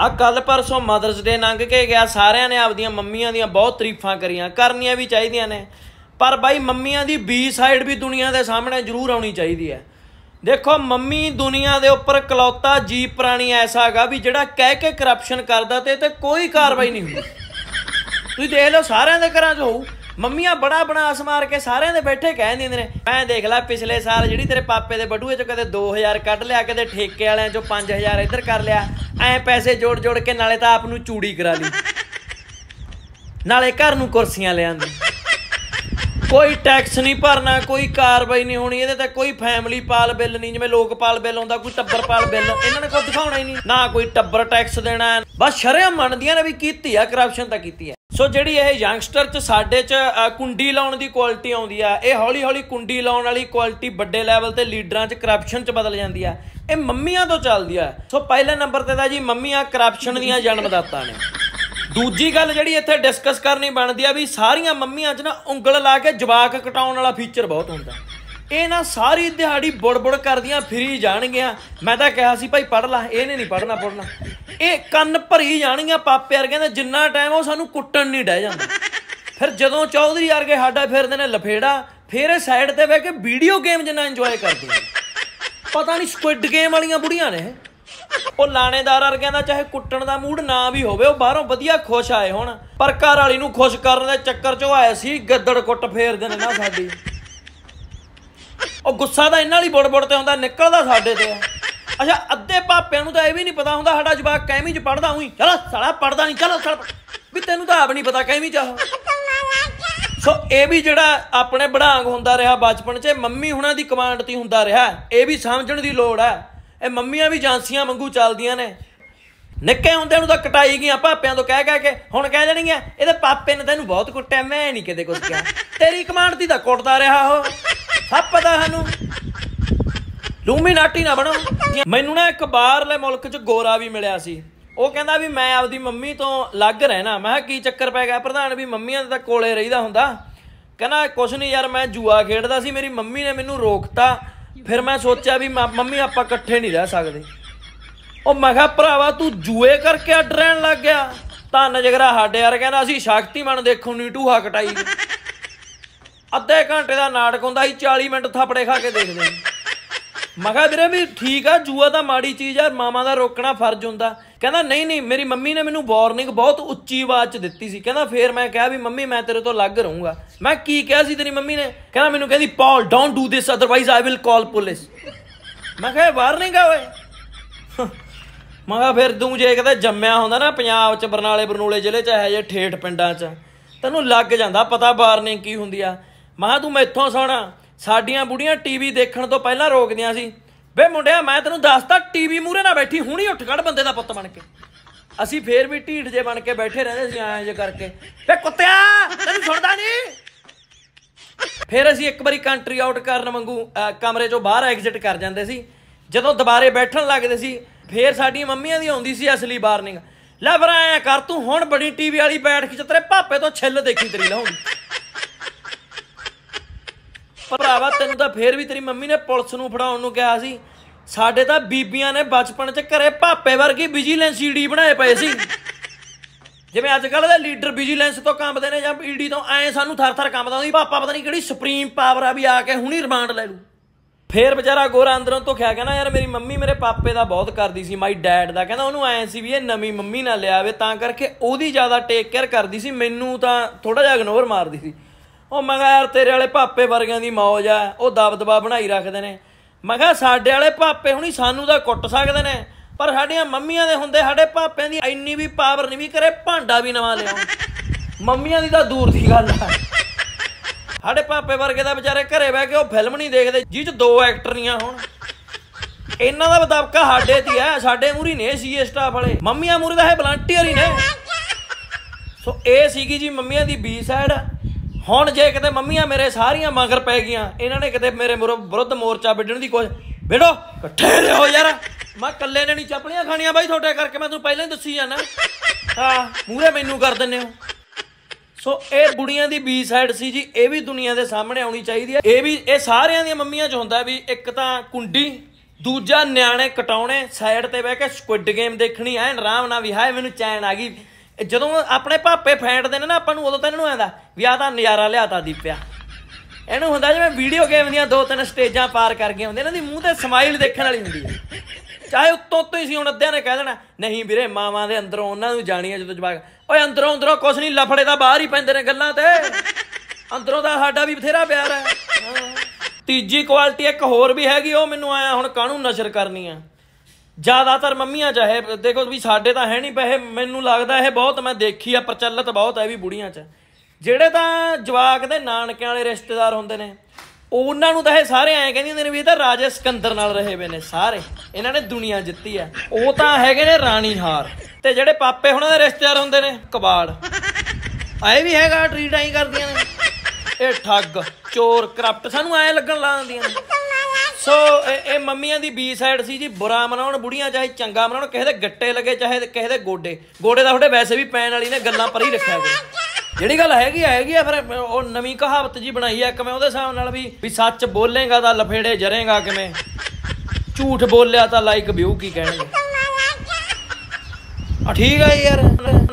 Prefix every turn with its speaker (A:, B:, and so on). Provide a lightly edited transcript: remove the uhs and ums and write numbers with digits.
A: ਆ कल परसों मदर्स डे लंघ के गया, सारिਆਂ ने ਆਪਦੀਆਂ ਮੰਮੀਆਂ ਦੀਆਂ बहुत तारीफां करियां, करनियां भी चाहिए ने, पर बाई ਮੰਮੀਆਂ ਦੀ बी साइड भी दुनिया के सामने जरूर आनी चाहिए है। देखो ਮੰਮੀ दुनिया के उपर कलौता जीप प्राणी ऐसा है भी जिहड़ा कह के करप्शन करदा ते कोई कार्रवाई नहीं हुई। तुसीं देख लो सारिਆਂ ਦੇ घरां 'ਚ होऊ, ਮੰਮੀਆਂ बड़ा बनास मार के सारिਆਂ ਦੇ बैठे कह दिंदे ने, मैं देख ला पिछले साल जिहड़ी तेरे पापे दे बटूए 'चों कदे 2000 कढ लिया, कदे ठेके वालिਆਂ 'चों 5000 इधर कर लिया, ऐ पैसे जोड़ जोड़ के नाले तां आप नूं चूड़ी करा ली, नाले घर नूं कुर्सियां ले आंदी, कोई टैक्स नहीं भरना, कोई कार्रवाई नहीं होनी, ये कोई फैमिली पाल बिल नहीं, जिवें लोकपाल बिल आउंदा कोई टब्बर पाल बिल, इन्होंने कोई दिखाउणा ही नहीं, ना कोई टब्बर टैक्स देना, बस शरेआम मनदियां ने भी कीती है करप्शन तां कीती है। सो जिहड़ी ये यंगस्टर च साडे च कुंडी लाउण दी क्वालिटी आउंदी आ, ये हौली हौली कुंडी लाउण वाली क्वालिटी वड्डे लैवल ते लीडरां च करप्शन च बदल जांदी आ, ये मम्मियां तो चलदी आ। सो पहले नंबर ते दा जी मम्मियां करप्शन दियां जन्मदाता ने। दूजी गल जिहड़ी इत्थे डिस्कस करनी बनदी आ भी सारियां मम्मियां च ना उंगल ला के जवाक कटाउण वाला फीचर बहुत हुंदा, ये ना सारी दिहाड़ी बुड़ बुड़ करदियां फिरी जाणगियां। मैं तां कहा सी भाई पढ़ ला, इहने नहीं पढ़ना पुढ़ना, ये कन्न भरी जाणगियां पापे वर्गियां दे, जिन्ना टाइम वो सानूं कुट्टण नहीं डह जांदा। फिर जदों चौधरी वर्गे साडा फिरदे ने लफेड़ा, फिर साइड ते बह के वीडियो गेम जिन्ना इंजॉय करदियां, पता नहीं स्क्विड गेम वालियां बुढ़ियां ने। ਉਹ ਲਾਣੇਦਾਰ ਵਰਗਿਆਂ ਦਾ ਚਾਹੇ ਕੁੱਟਣ ਦਾ ਮੂਡ ਨਾ ਵੀ ਹੋਵੇ, ਉਹ ਬਾਹਰੋਂ ਵਧੀਆ ਖੁਸ਼ ਆਏ ਹੁਣ, ਪਰ ਘਰ ਵਾਲੀ ਨੂੰ ਖੁਸ਼ ਕਰਨ ਦੇ ਚੱਕਰ 'ਚ ਆਏ ਸੀ ਗੱਦੜ ਕੁੱਟ ਫੇਰਦੇ ਨੇ ਨਾ ਸਾਡੀ। ਉਹ ਗੁੱਸਾ ਤਾਂ ਇਹਨਾਂ ਲਈ ਬੁੜ ਤੇ ਹੁੰਦਾ, ਨਿਕਲਦਾ ਸਾਡੇ ਤੇ ਆ। ਅੱਛਾ ਅੱਧੇ ਭਾਪਿਆਂ ਨੂੰ ਤਾਂ ਇਹ ਵੀ ਨਹੀਂ ਪਤਾ ਹੁੰਦਾ ਸਾਡਾ ਜਵਾਕ ਕਿਹਵੀਂ 'ਚ ਪੜ੍ਹਦਾ, ਉਹੀ ਚਲੋ ਸਾਲਾ ਪੜ੍ਹਦਾ ਨਹੀਂ, ਚਲੋ ਚਲ ਵੀ ਤੈਨੂੰ ਤਾਂ ਆਪ ਨਹੀਂ ਪਤਾ ਕਿਹਵੀਂ 'ਚ ਆਹ। ਸੋ ਇਹ ਵੀ ਜਿਹੜਾ ਆਪਣੇ ਬੜਾਂਗ ਹੁੰਦਾ ਰਿਹਾ ਬਚਪਨ 'ਚ, ਮੰਮੀ ਹੁਣਾਂ ਦੀ ਕਮਾਂਡ 'ਤੇ ਹੁੰਦਾ ਰਿਹਾ, ਇਹ ਵੀ ਸਮਝਣ ਦੀ ਲੋੜ ਹੈ। ਇਹ ਮੰਮੀਆਂ ਵੀ ਏਜੰਸੀਆਂ ਵਾਂਗੂ ਚੱਲਦੀਆਂ ਨੇ, ਨਿੱਕੇ ਹੁੰਦਿਆਂ ਨੂੰ ਤਾਂ ਕਟਾਈ ਗਈਆਂ ਭਾਪਿਆਂ ਤੋਂ ਕਹਿ ਕੇ, ਹੁਣ ਕਹਿ ਦੇਣਗੀਆਂ ਇਹਦੇ ਪਾਪੇ ਨੇ ਤੈਨੂੰ ਬਹੁਤ ਕੁੱਟਿਆ, ਮੈਂ ਨਹੀਂ ਕਿਤੇ ਕੁਛ ਕਿਹਾ, ਤੇਰੀ ਕਮਾਂਡ ਦੀ ਤਾਂ ਕੁੱਟਦਾ ਰਿਹਾ ਉਹ, ਸਭ ਪਤਾ ਸਾਨੂੰ, ਲੂਮੀਨਾਟੀ ਨਾ ਬਣੋ। ਮੈਨੂੰ ਨਾ ਇੱਕ ਬਾਹਰਲੇ ਮੁਲਕ 'ਚ ਗੋਰਾ ਵੀ ਮਿਲਿਆ ਸੀ, ਉਹ ਕਹਿੰਦਾ ਵੀ ਮੈਂ ਆਪਦੀ ਮੰਮੀ ਤੋਂ ਅਲੱਗ ਰਹਿਣਾ। ਮੈਂ ਕਿਹਾ ਕੀ ਚੱਕਰ ਪੈ ਗਿਆ ਪ੍ਰਧਾਨ, ਵੀ ਮੰਮੀਆਂ ਦੇ ਤਾਂ ਕੋਲੇ ਰਹੀਦਾ ਹੁੰਦਾ। ਕਹਿੰਦਾ ਕੁਛ ਨਹੀਂ ਯਾਰ, ਮੈਂ ਜੂਆ ਖੇਡਦਾ ਸੀ, ਮੇਰੀ ਮੰਮੀ ਨੇ ਮੈਨੂੰ ਰੋਕਤਾ, फिर मैं सोचा भी मम्मी आप कट्ठे नहीं रह सकते। और मैं कहा भरावा तू जुए करके अड रहन लग गया, धन जगरा साडे यार कहना असीं शक्तिमान देखो नी ढूहा कटाई, अद्धे घंटे का नाटक हुंदा सी, 40 मिनट थपड़े खा के देखदे। मैं कहा वीरे भी ठीक है, जुआ तो माड़ी चीज़ है, मामा का रोकना फर्ज हुंदा। कहना नहीं नहीं, मेरी मम्मी ने मैनू वार्निंग बहुत उच्ची आवाज़ च दित्ती सी। कहना फिर मैं कहा भी मम्मी मैं तेरे तो अलग रहूँगा। मैं की कहा सी तेरी मम्मी ने? कहना मैनू कहती Paul don't do this otherwise I will call police. मैं कहा वार्निंग है ओए। मैं कहा फिर तू जे कहते जम्मिया होंदा ना पंजाब च बरनाले बरनूले जिले च है जे ठेठ पिंडां च, तैनूं लग जांदा पता वार्निंग की हुंदी आ। मैं कहा तू मैथों सुण, साडियां बुढ़ियां टीवी देखण तो पहलां रोकदियां सी, वे मुंडिया मैं तैनूं दसदा टीवी मूहरे ना बैठी, हुणी उठ खड़ बंदे दा पुੱਤ बन के। असीं फिर भी ढीठ जे बन के बैठे रहंदे सी ऐं जे करके, वे कुत्तिया तैनूं सुणदा नहीं। फिर असीं एक बारी कंट्री आउट करन वांगू कमरे चों बाहर एग्जिट कर जांदे सी। जदों दुबारे बैठण लगदे सी फिर साडियां मम्मियां दी आउंदी सी असली वार्निंग, लै फिर ऐं कर तूं हुण बड़ी टीवी वाली बैठ के तेरे भापे तो छिल देखी तेरी लाउंगी। भरावा तैनूं तां फिर भी तेरी मम्मी ने पुलिस नूं फड़ाउण नूं कहा सी, साडे तां बीबियां ने बचपन च घरे भापे वर्गी विजीलेंस ईडी बनाए पए सी। जिवें अजकल दे लीडर विजीलेंस तो कंबदे ने जां ईडी तो, ऐं सानूं थर थर कंबदा सी, पापा पता नहीं किहड़ी सुप्रीम पावर आ भी आके हुणी रिमांड ले लू। फिर बेचारा गोरा अंदरों धुखिया कहना यार मेरी मम्मी मेरे पापे दा बहुत करदी सी, माई डैड दा। कहना उहनूं ऐं सी भी ये नवीं मम्मी ना लिया आवे तां करके ओहदी ज़्यादा टेक केयर करदी सी, मैनूं तां थोड़ा जिहा इग्नोर मारदी सी। ਉਹ ਮੈਂ ਕਿਹਾ ਯਾਰ ਤੇਰੇ ਵਾਲੇ ਭਾਪੇ ਵਰਗਿਆਂ ਦੀ ਮੌਜ ਆ, ਉਹ ਦਬਦਬਾ ਬਣਾਈ ਰੱਖਦੇ ਨੇ। ਮੈਂ ਕਿਹਾ ਸਾਡੇ ਵਾਲੇ ਭਾਪੇ ਹੁਣੀ ਸਾਨੂੰ ਤਾਂ ਕੁੱਟ ਸਕਦੇ ਨੇ, ਪਰ ਸਾਡੀਆਂ ਮੰਮੀਆਂ ਦੇ ਹੁੰਦੇ ਸਾਡੇ ਭਾਪਿਆਂ ਦੀ ਇੰਨੀ ਵੀ ਪਾਵਰ ਨਹੀਂ ਵੀ ਕਰੇ ਭਾਂਡਾ ਵੀ ਨਵਾਂ ਲਿਆਉਣ। ਮੰਮੀਆਂ ਦੀ ਤਾਂ ਦੂਰ ਦੀ ਗੱਲ ਆ, ਸਾਡੇ ਭਾਪੇ ਵਰਗੇ ਦਾ ਵਿਚਾਰੇ ਘਰੇ ਬਹਿ ਕੇ ਉਹ ਫਿਲਮ ਨਹੀਂ ਦੇਖਦੇ ਜਿਹ 'ਚ 2 ਐਕਟਰ ਨਹੀਂ ਹੋਣ। ਇਹਨਾਂ ਦਾ ਮੁਤਾਬਕਾ ਸਾਡੇ ਦੀ ਹੈ, ਸਾਡੇ ਮੂਹਰੀ ਨੇ ਸੀਏ ਸਟਾਫ ਵਾਲੇ, ਮੰਮੀਆਂ ਮੂਹਰੇ ਤਾਂ ਇਹ ਵਲੰਟੀਅਰ ਹੀ ਨੇ। ਸੋ ਇਹ ਸੀਗੀ ਜੀ ਮੰਮੀਆਂ ਦੀ ਬੀ ਸਾਈਡ। ਹੁਣ ਜੇ ਕਿਤੇ ਮੰਮੀਆਂ ਮੇਰੇ ਸਾਰੀਆਂ ਮਗਰ ਪੈ ਗਈਆਂ, ਇਹਨਾਂ ਨੇ ਕਿਤੇ ਮੇਰੇ ਵਿਰੁੱਧ ਮੋਰਚਾ ਵਿੱਢਣ ਦੀ ਕੋਸ਼ਿਸ਼, ਵਿੜੋ ਇਕੱਠੇ ਰਹੋ ਯਾਰ, ਮੈਂ ਇਕੱਲੇ ਨੇ ਨਹੀਂ ਚਪਲੀਆਂ ਖਾਣੀਆਂ ਬਾਈ ਤੁਹਾਡੇ ਕਰਕੇ, ਮੈਂ ਤੁਹਾਨੂੰ ਪਹਿਲਾਂ ਹੀ ਦੱਸੀ ਜਾਣਾ। ਹਾਂ ਮੂਹਰੇ ਮੈਨੂੰ ਕਰ ਦਿੰਦੇ ਹੋ। ਸੋ ਇਹ ਬੁੜੀਆਂ ਦੀ ਬੀ ਸਾਈਡ ਸੀ ਜੀ, ਇਹ ਵੀ ਦੁਨੀਆ ਦੇ ਸਾਹਮਣੇ ਆਉਣੀ ਚਾਹੀਦੀ ਹੈ। ਇਹ ਵੀ ਇਹ ਸਾਰਿਆਂ ਦੀਆਂ ਮੰਮੀਆਂ 'ਚ ਹੁੰਦਾ ਵੀ ਇੱਕ ਤਾਂ ਕੁੰਡੀ, ਦੂਜਾ ਨਿਆਣੇ ਕਟਾਉਣੇ ਸਾਈਡ ਤੇ ਬਹਿ ਕੇ ਸਕੁਇਡ ਗੇਮ ਦੇਖਣੀ ਐਨ ਆਰਾਮ ਨਾਲ ਵੀ ਹਾਏ ਮੈਨੂੰ ਚੈਨ ਆ ਗਈ। ਜਦੋਂ ਆਪਣੇ ਭਾਪੇ ਫੈਂਟਦੇ ਨੇ ਨਾ ਆਪਾਂ ਨੂੰ ਉਦੋਂ ਤਾਂ ਇਹਨੂੰ ਆਉਂਦਾ ਵੀ ਆਹ ਤਾਂ ਨਜ਼ਾਰਾ ਲਿਆਤਾ ਦੀਪਿਆ। ਇਹਨੂੰ ਹੁੰਦਾ ਜਿਵੇਂ ਵੀਡੀਓ ਗੇਮ ਦੀਆਂ 2-3 ਸਟੇਜਾਂ ਪਾਰ ਕਰ ਗਏ ਹੁੰਦੇ, ਇਹਨਾਂ ਦੀ ਮੂੰਹ ਤੇ ਸਮਾਈਲ ਦੇਖਣ ਵਾਲੀ ਹੁੰਦੀ ਹੈ। ਚਾਹੇ ਉੱਤੋਂ ਹੀ ਸੀ, ਹੁਣ ਅੱਧਿਆਂ ਨੇ ਕਹਿ ਦੇਣਾ ਨਹੀਂ ਵੀਰੇ ਮਾਵਾਂ ਦੇ ਅੰਦਰੋਂ ਉਹਨਾਂ ਨੂੰ ਜਾਣੀ ਹੈ ਜਦੋਂ ਜਵਾਕ ਓਏ ਅੰਦਰੋਂ ਕੁਛ ਨਹੀਂ, ਲਫੜੇ ਤਾਂ ਬਾਹਰ ਹੀ ਪੈਂਦੇ ਨੇ ਗੱਲਾਂ ਤੇ, ਅੰਦਰੋਂ ਤਾਂ ਸਾਡਾ ਵੀ ਬਥੇਰਾ ਪਿਆਰ ਹੈ। ਤੀਜੀ ਕੁਆਲਿਟੀ ਇੱਕ ਹੋਰ ਵੀ ਹੈਗੀ, ਉਹ ਮੈਨੂੰ ਆਇਆ ਹੁਣ ਕਾਹਨੂੰ ਨਸ਼ਰ ਕਰਨੀ ਆ। ਜ਼ਿਆਦਾਤਰ ਮੰਮੀਆਂ ਚਾਹੇ ਦੇਖੋ ਵੀ ਸਾਡੇ ਤਾਂ ਹੈ ਨਹੀਂ ਪੈਸੇ, ਮੈਨੂੰ ਲੱਗਦਾ ਇਹ ਬਹੁਤ ਮੈਂ ਦੇਖੀ ਆ ਪ੍ਰਚਲਿਤ ਬਹੁਤ ਹੈ ਵੀ ਬੁੜੀਆਂ 'ਚ, ਜਿਹੜੇ ਤਾਂ ਜਵਾਕ ਦੇ ਨਾਨਕਿਆਂ ਵਾਲੇ ਰਿਸ਼ਤੇਦਾਰ ਹੁੰਦੇ ਨੇ ਉਹਨਾਂ ਨੂੰ ਤਾਂ ਇਹ ਸਾਰੇ ਐਂ ਕਹਿੰਦੇ ਹੁੰਦੇ ਨੇ ਵੀ ਇਹ ਤਾਂ ਰਾਜੇ ਸਿਕੰਦਰ ਨਾਲ ਰਹੇ ਵੇ ਨੇ ਸਾਰੇ, ਇਹਨਾਂ ਨੇ ਦੁਨੀਆ ਜਿੱਤੀ ਆ। ਉਹ ਤਾਂ ਹੈਗੇ ਨੇ ਰਾਣੀ ਹਾਰ। ਤੇ ਜਿਹੜੇ ਪਾਪੇ ਹੁਣਾਂ ਦੇ ਰਿਸ਼ਤੇਦਾਰ ਹੁੰਦੇ ਨੇ ਕਬਾੜ, ਆਏ ਵੀ ਹੈਗਾ ਟਰੀਟ ਐਂ ਕਰਦੀਆਂ ਨੇ, ਇਹ ਠੱਗ ਚੋਰ ਕਰਪਟ ਸਾਨੂੰ ਐਂ ਲੱਗਣ ਲਾ ਦਿੰਦੀਆਂ ਨੇ। ਸੋ ਇਹ ਮੰਮੀਆਂ ਦੀ ਬੀ ਸਾਈਡ ਸੀ ਜੀ, ਬੁਰਾ ਮਨਾਉਣ ਬੁੜੀਆਂ ਚਾਹੇ ਚੰਗਾ ਮਨਾਉਣ, ਕਿਸੇ ਦੇ ਗੱਟੇ ਲੱਗੇ ਚਾਹੇ ਕਿਸੇ ਦੇ ਗੋਡੇ ਤਾਂ ਤੁਹਾਡੇ ਵੈਸੇ ਵੀ ਪੈਣ ਵਾਲੀ ਨੇ, ਗੱਲਾਂ ਪਰ ਹੀ ਰੱਖਿਆ ਕਰੋ। ਜਿਹੜੀ ਗੱਲ ਹੈਗੀ ਆ ਫਿਰ ਉਹ ਨਵੀਂ ਕਹਾਵਤ ਜੀ ਬਣਾਈ ਆ ਇੱਕ ਮੈਂ ਉਹਦੇ ਹਿਸਾਬ ਨਾਲ ਵੀ ਸੱਚ ਬੋਲੇਗਾ ਤਾਂ ਲਫੇੜੇ ਜਰੇਗਾ ਕਿਵੇਂ, ਝੂਠ ਬੋਲਿਆ ਤਾਂ ਲਾਈਕ ਵਿਊ ਕੀ ਕਹਿਣਗੇ। ਠੀਕ ਆ ਯਾਰ।